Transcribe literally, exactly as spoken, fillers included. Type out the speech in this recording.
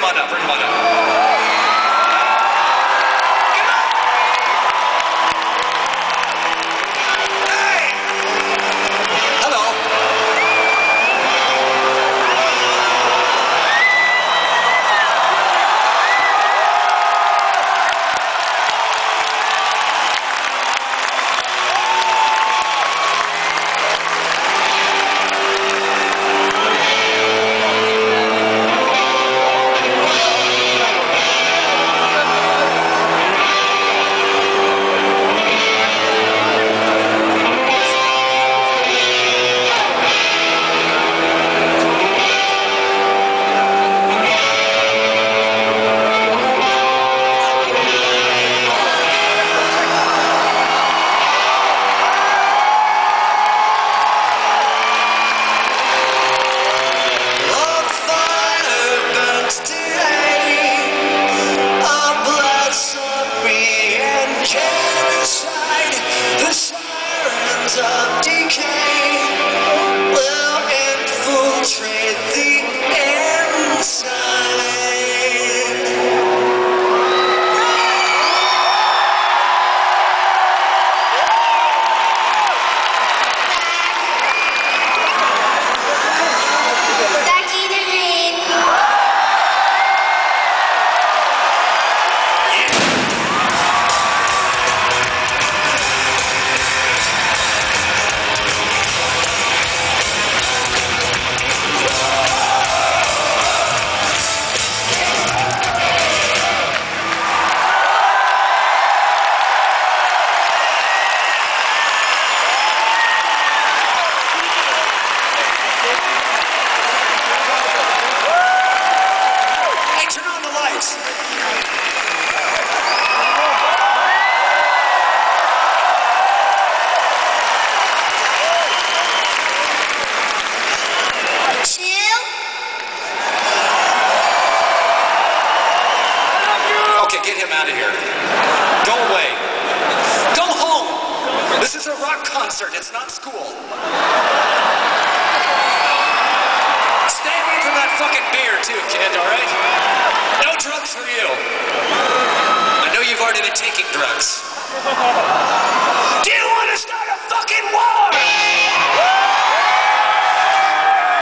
on up, bring him on up. Of decay will infiltrate the inside. Back in the ring. Okay, get him out of here. Go away. Go home. This is a rock concert. It's not school. Stay away from that fucking beer too, kid, all right? No drugs for you. I know you've already been taking drugs. Do you want to start